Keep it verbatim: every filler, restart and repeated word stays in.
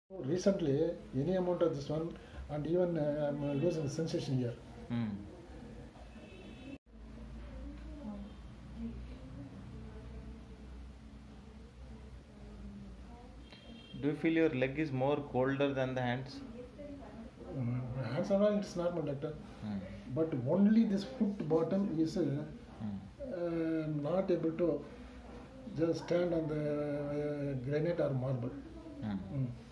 Recently, any amount of this one, and even uh, I'm losing sensation here. Mm. Do you feel your leg is more colder than the hands? Um, hands are all, it's normal, doctor. Mm. But only this foot bottom is uh, Mm. uh, not able to just stand on the uh, granite or marble. Mm. Mm.